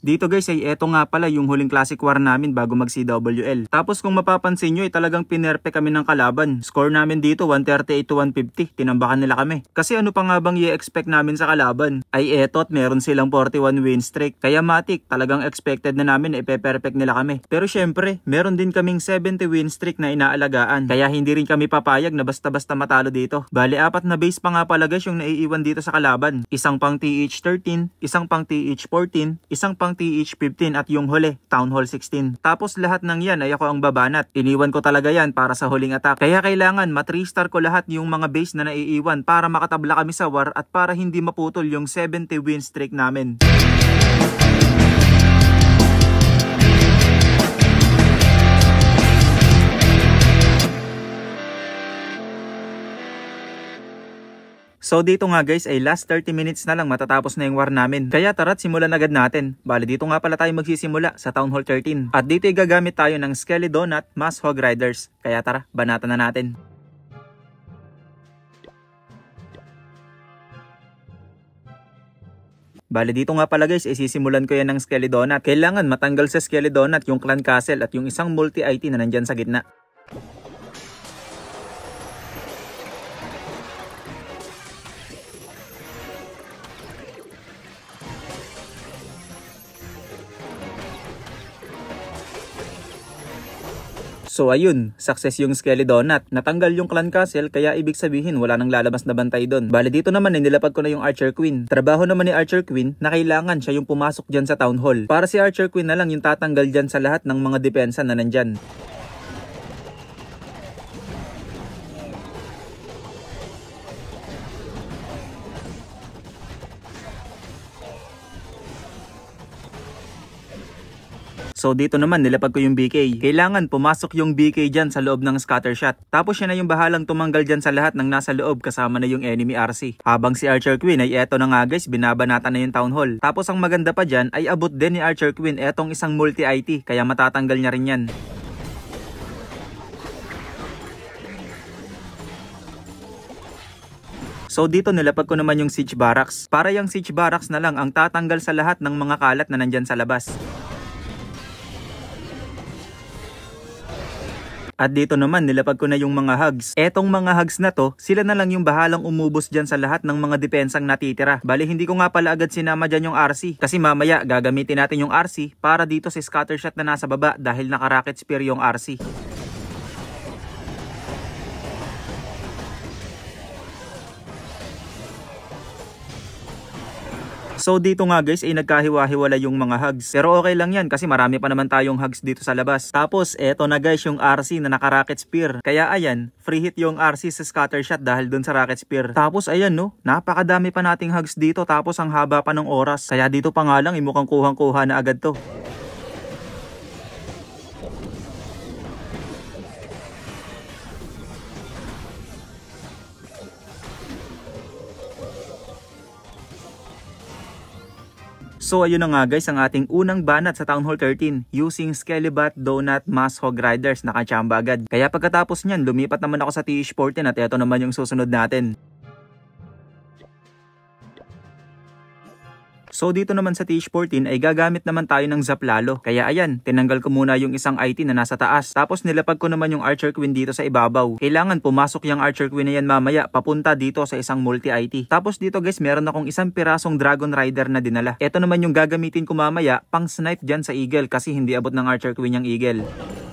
Dito guys ay eto nga pala yung huling classic war namin bago mag CWL. Tapos kung mapapansin nyo ay talagang pinerpe kami ng kalaban. Score namin dito 138 to 150. Tinambakan nila kami. Kasi ano pa nga bang i-expect namin sa kalaban? Ay eto at meron silang 41 win streak. Kaya matik talagang expected na namin na ipe-perfect nila kami. Pero syempre meron din kaming 70 win streak na inaalagaan. Kaya hindi rin kami papayag na basta-basta matalo dito. Bale 4 na base pa nga pala guys yung naiiwan dito sa kalaban. Isang pang TH13, isang pang TH14, isang pang TH15 at yung huli, Town Hall 16. Tapos lahat ng yan ay ako ang babanat. Iniwan ko talaga yan para sa huling attack. Kaya kailangan mat-3-star ko lahat yung mga base na naiiwan para makatabla kami sa war at para hindi maputol yung 70 win streak namin. So dito nga guys ay last 30 minutes na lang matatapos na yung war namin. Kaya tara't simulan agad natin. Bale dito nga pala tayo magsisimula sa Town Hall 13. At dito ay gagamit tayo ng Skelly Donut Mass Hog Riders. Kaya tara, banatan na natin. Bale dito nga pala guys ay sisimulan ko yan ng Skelly Donut. Kailangan matanggal sa Skelly Donut yung Clan Castle at yung isang multi-IT na nandyan sa gitna. So ayun, success yung Skelly Donut. Natanggal yung Clan Castle kaya ibig sabihin wala nang lalabas na bantay doon. Bale dito naman ay nilapag ko na yung Archer Queen. Trabaho naman ni Archer Queen na kailangan siya yung pumasok dyan sa Town Hall. Para si Archer Queen na lang yung tatanggal dyan sa lahat ng mga depensa na nandyan. So dito naman nilapag ko yung BK. Kailangan pumasok yung BK dyan sa loob ng scatter shot. Tapos siya na yung bahalang tumanggal dyan sa lahat ng nasa loob kasama na yung enemy RC. Habang si Archer Queen ay eto na nga guys, binabanatan na yung Town Hall. Tapos ang maganda pa dyan ay abot din ni Archer Queen etong isang multi-IT kaya matatanggal niya rin yan. So dito nilapag ko naman yung Siege Barracks. Para yung Siege Barracks na lang ang tatanggal sa lahat ng mga kalat na nandyan sa labas. At dito naman nilapag ko na yung mga hugs. Etong mga hugs na to, sila na lang yung bahalang umubos dyan sa lahat ng mga depensang natitira. Bali hindi ko nga pala agad sinama dyan yung RC. Kasi mamaya gagamitin natin yung RC para dito sa scatter shot na nasa baba dahil naka-rocket spear yung RC. So dito nga guys ay nagkahiwa-hiwala yung mga hugs. Pero okay lang yan kasi marami pa naman tayong hugs dito sa labas. Tapos eto na guys yung RC na naka-rocket spear. Kaya ayan, free hit yung RC sa scatter shot dahil dun sa rocket spear. Tapos ayan no, napakadami pa nating hugs dito tapos ang haba pa ng oras. Kaya dito pa nga lang mukhang kuhang-kuha na agad to. So ayun na nga guys ang ating unang banat sa Town Hall 13 using Skelly Donut Mass Hog Riders. Nakachamba agad. Kaya pagkatapos nyan lumipat naman ako sa TH14 at eto naman yung susunod natin. So dito naman sa TH14 ay gagamit naman tayo ng Zaplalo. Kaya ayan, tinanggal ko muna yung isang IT na nasa taas. Tapos nilapag ko naman yung Archer Queen dito sa ibabaw. Kailangan pumasok yung Archer Queen na yan mamaya papunta dito sa isang multi-IT. Tapos dito guys, meron akong isang pirasong Dragon Rider na dinala. Ito naman yung gagamitin ko mamaya pang snipe dyan sa Eagle kasi hindi abot ng Archer Queen yung Eagle.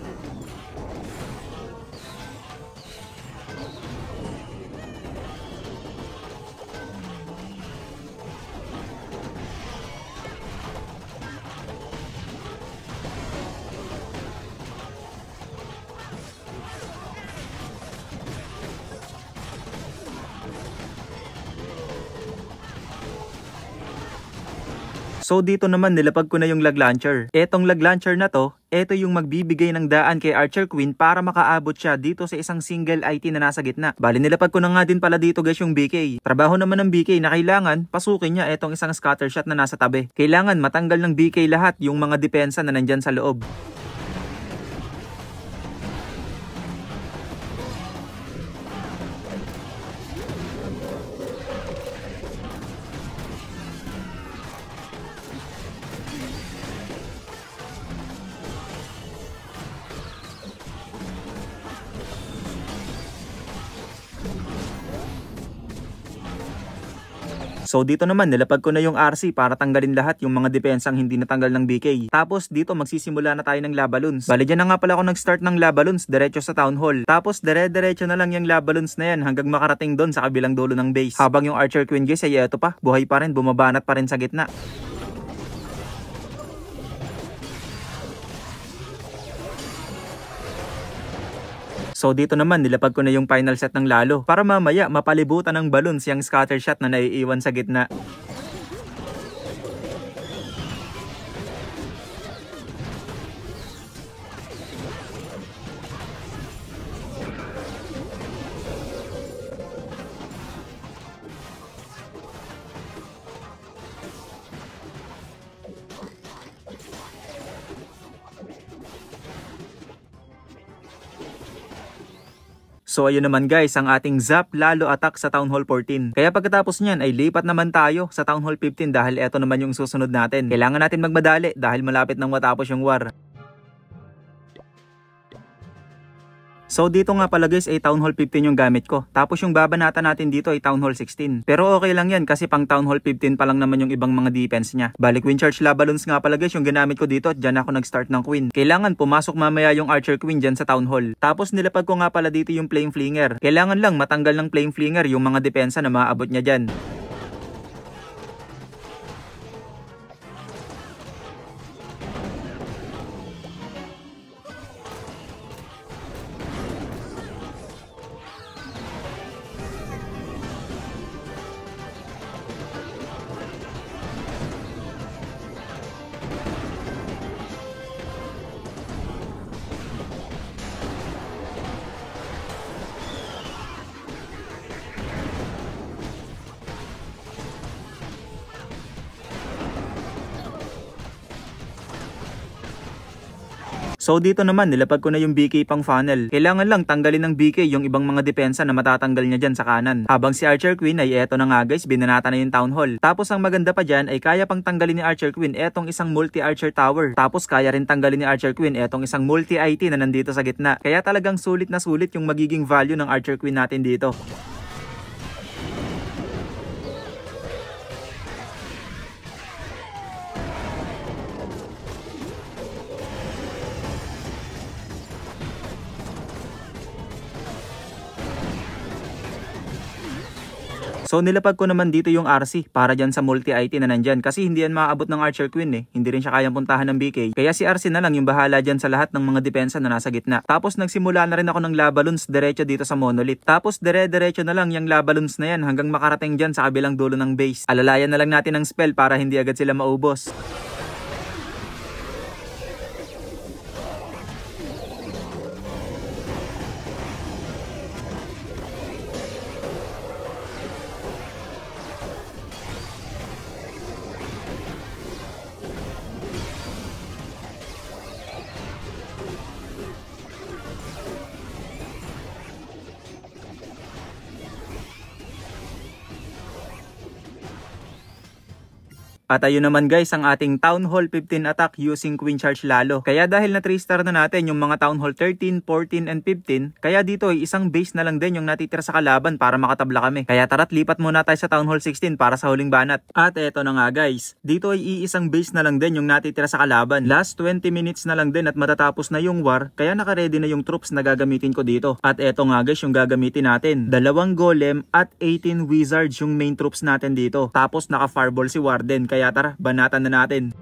So dito naman nilapag ko na yung lag launcher. Etong lag launcher na to, eto yung magbibigay ng daan kay Archer Queen para makaabot siya dito sa isang single IT na nasa gitna. Bali nilapag ko na nga din pala dito guys yung BK. Trabaho naman ng BK na kailangan pasukin niya etong isang scatter shot na nasa tabi. Kailangan matanggal ng BK lahat yung mga depensa na nandyan sa loob. So dito naman nilapag ko na yung RC para tanggalin lahat yung mga depensang hindi natanggal ng BK. Tapos dito magsisimula na tayo ng Labalons. Bali dyan na nga pala ako nag-start ng Labalons diretso sa Town Hall. Tapos dire-diretso na lang yung Labalons na yan hanggang makarating doon sa kabilang dulo ng base. Habang yung Archer Queen guys ay eto pa, buhay pa rin, bumabanat pa rin sa gitna. So dito naman nilapag ko na yung final set ng Lalo para mamaya mapalibutan ng balloons yung scatter shot na naiiwan sa gitna. So ayun naman guys ang ating Zap Lalo attack sa Town Hall 14. Kaya pagkatapos niyan ay lipat naman tayo sa Town Hall 15 dahil eto naman yung susunod natin. Kailangan natin magmadali dahil malapit nang matapos yung war. So dito nga pala guys ay Town Hall 15 yung gamit ko. Tapos yung babanata natin dito ay Town Hall 16. Pero okay lang yan kasi pang Town Hall 15 pa lang naman yung ibang mga defense niya. Bali Queen Charge Labalons nga pala guys yung ginamit ko dito at dyan ako nag-start ng Queen. Kailangan pumasok mamaya yung Archer Queen dyan sa Town Hall. Tapos nilapag ko nga pala dito yung Flame Flinger. Kailangan lang matanggal ng Flame Flinger yung mga depensa na maaabot niya dyan. So dito naman nilapag ko na yung BK pang funnel. Kailangan lang tanggalin ng BK yung ibang mga depensa na matatanggal niya dyan sa kanan. Habang si Archer Queen ay eto na nga guys, binanata na yung Town Hall. Tapos ang maganda pa dyan ay kaya pang tanggalin ni Archer Queen etong isang multi-archer tower. Tapos kaya rin tanggalin ni Archer Queen etong isang multi-IT na nandito sa gitna. Kaya talagang sulit na sulit yung magiging value ng Archer Queen natin dito. So nilapag ko naman dito yung RC para dyan sa multi-IT na nandyan kasi hindi yan maaabot ng Archer Queen eh. Hindi rin siya kayang puntahan ng BK. Kaya si RC na lang yung bahala dyan sa lahat ng mga depensa na nasa gitna. Tapos nagsimula na rin ako ng Labalons diretso dito sa Monolith. Tapos dire-diretso na lang yung Labalons na yan hanggang makarating dyan sa kabilang dulo ng base. Alalayan na lang natin ng spell para hindi agad sila maubos. At ayun naman guys ang ating Town Hall 15 attack using Queen Charge Lalo. Kaya dahil na 3 star na natin yung mga Town Hall 13, 14, and 15, kaya dito ay isang base na lang din yung natitira sa kalaban para makatabla kami. Kaya tara't lipat muna tayo sa Town Hall 16 para sa huling banat. At eto na nga guys, dito ay iisang base na lang din yung natitira sa kalaban. Last 20 minutes na lang din at matatapos na yung war, kaya nakaready na yung troops na gagamitin ko dito. At eto nga guys yung gagamitin natin. 2 golem at 18 wizards yung main troops natin dito. Tapos naka fireball si Warden. Kaya tara, banatan na natin.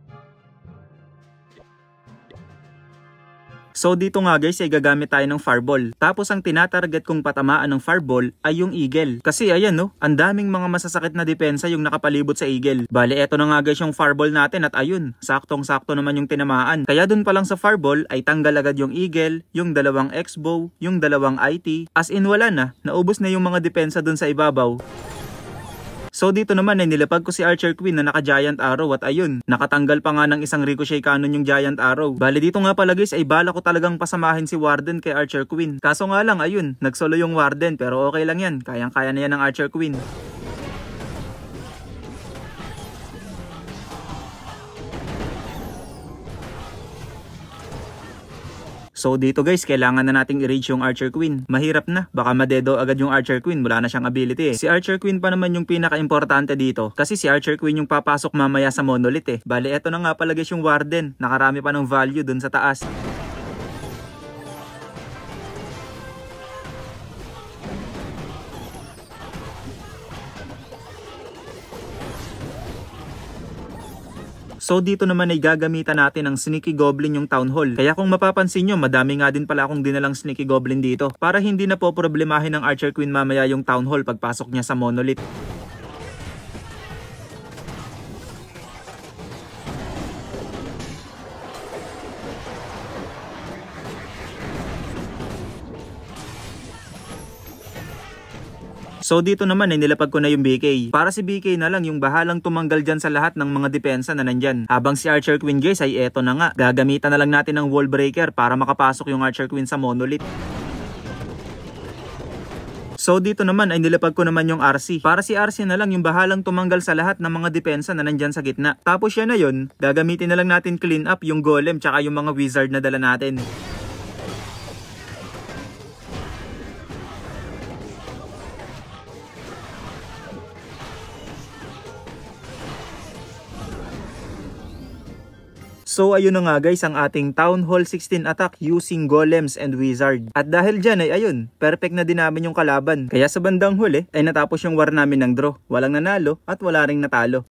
So dito nga guys ay gagamit tayo ng fireball. Tapos ang tinatarget kong patamaan ng fireball ay yung eagle. Kasi ayan no, ang daming mga masasakit na depensa yung nakapalibot sa eagle. Bale eto na nga guys yung fireball natin at ayun, saktong-sakto naman yung tinamaan. Kaya dun pa lang sa fireball ay tanggal agad yung eagle, yung 2 X-bow, yung 2 IT. As in wala na, naubos na yung mga depensa dun sa ibabaw. So dito naman ay nilapag ko si Archer Queen na naka Giant Arrow at ayun, nakatanggal pa nga ng isang Ricochet Cannon yung Giant Arrow. Bale dito nga pala guys ay bala ko talagang pasamahin si Warden kay Archer Queen. Kaso nga lang ayun, nagsolo yung Warden pero okay lang yan, kayang-kaya na yan ng Archer Queen. So dito guys, kailangan na nating i-rage yung Archer Queen. Mahirap na, baka madedo agad yung Archer Queen, wala na siyang ability eh. Si Archer Queen pa naman yung pinaka-importante dito, kasi si Archer Queen yung papasok mamaya sa Monolith eh. Bale, eto na nga pala guys yung Warden, nakarami pa ng value dun sa taas. So dito naman ay gagamitan natin ng Sneaky Goblin yung Town Hall. Kaya kung mapapansin nyo, madami nga din pala akong dinalang Sneaky Goblin dito. Para hindi na po problemahin ng Archer Queen mamaya yung Town Hall pagpasok niya sa Monolith. So dito naman ay nilapag ko na yung BK. Para si BK na lang yung bahalang tumanggal dyan sa lahat ng mga depensa na nandyan. Habang si Archer Queen guys ay eto na nga. Gagamitan na lang natin ng Wall Breaker para makapasok yung Archer Queen sa Monolith. So dito naman ay nilapag ko naman yung RC. Para si RC na lang yung bahalang tumanggal sa lahat ng mga depensa na nandyan sa gitna. Tapos yan na yun, gagamitin na lang natin clean up yung Golem tsaka yung mga Wizard na dala natin. So ayun na nga guys ang ating Town Hall 16 attack using Golems and Wizard. At dahil dyan ay ayun, perfect na din namin yung kalaban. Kaya sa bandang huli ay natapos yung war namin ng draw. Walang nanalo at wala ring natalo.